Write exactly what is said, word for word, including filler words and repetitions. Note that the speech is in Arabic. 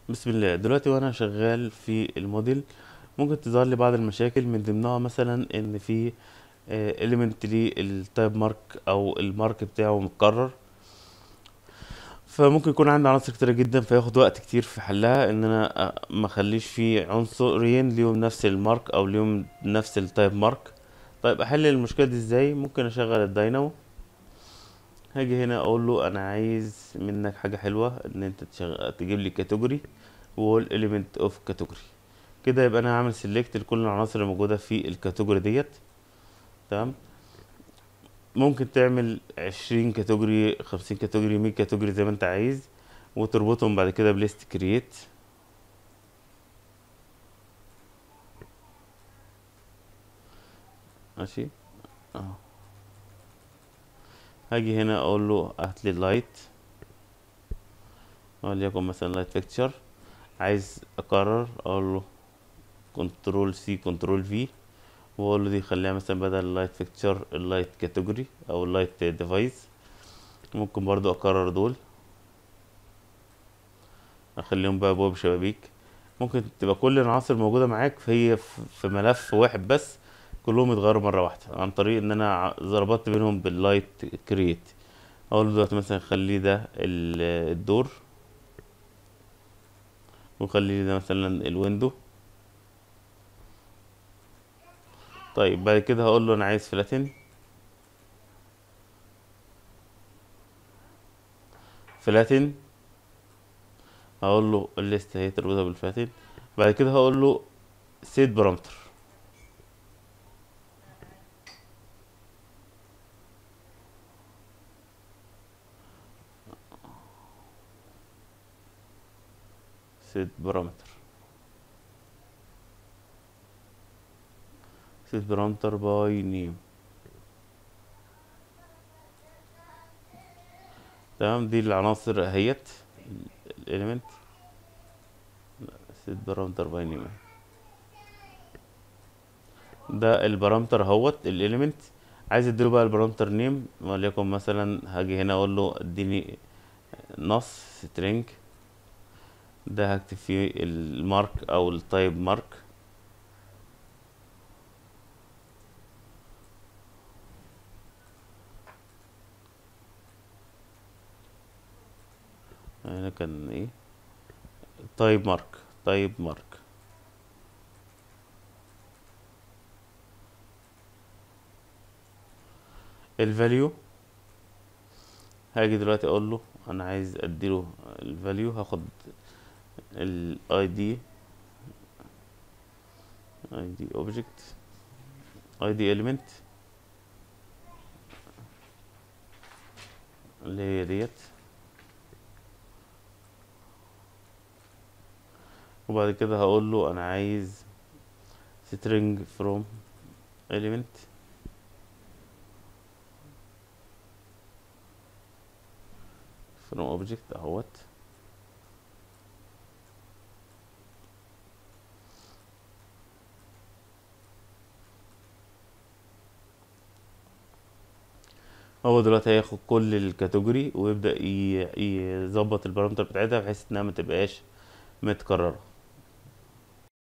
بسم الله. دلوقتي وانا شغال في الموديل ممكن تظهر لي بعض المشاكل، من ضمنها مثلا ان في اليمنت للتايب مارك او المارك بتاعه متكرر. فممكن يكون عندي عناصر كتيرة جدا فياخد وقت كتير في حلها، ان انا أ- ما اخليش فيه عنصرين ليهم نفس المارك او ليهم نفس التايب مارك. طيب احل المشكلة دي ازاي؟ ممكن اشغل الداينامو. هاجي هنا اقول له انا عايز منك حاجة حلوة، ان انت تشغل تجيب لي كاتيجوري وول element اوف كاتيجوري. كده يبقى انا هعمل سيلكت لكل العناصر الموجودة في الكاتيجوري ديت. تمام. ممكن تعمل عشرين كاتيجوري، خمسين كاتيجوري، مية كاتيجوري زي ما انت عايز، وتربطهم بعد كده بليست كرييت. ماشي. اه. هاجي هنا اقول له هات لي اللايت، وليكن مثلا لايت فيكتشر. عايز اكرر اقول له كنترول سي كنترول في، واقول له دي خليها مثلا بدل اللايت فيكتشر اللايت كاتيجوري او اللايت ديفايس. ممكن برضو اكرر دول، اخليهم بقى ابواب شبابيك. ممكن تبقى كل العناصر موجوده معاك فهي في في ملف واحد بس، كلهم يتغيروا مره واحده عن طريق ان انا ع- ظبطت بينهم باللايت كرييت. اقول له دلوقتي مثلا خلي ده ال- الدور، وخلي ده مثلا الويندو. طيب بعد كده هقول له انا عايز فلاتن. فلاتن هقول له الليست اهي تربطها بالفلاتن. بعد كده هقول له سيت بارامتر. سيت بارامتر. سيت بارامتر باي نيم. تمام. دي العناصر اهيت الاليمنت. سيت بارامتر باي نيم. ده البارامتر اهوت الاليمنت. عايز اديله بقى البارامتر نيم، وليكن مثلا هاجي هنا اقول له اديني نص سترينج. ده هكتب فيه المارك او التايب مارك. هنا كان ايه؟ تايب مارك. تايب مارك. الفاليو هاجي دلوقتي اقول له انا عايز اديله الفاليو. هاخد الاي دي، اي دي اوبجكت، اي دي element اللي هي ديت. وبعد كده هقول له انا عايز string from element from object اهوت. هو دلوقتي هياخد كل الكاتيجوري ويبدأ ي- يظبط البارامتر بتاعتها بحيث انها ما تبقاش متكررة.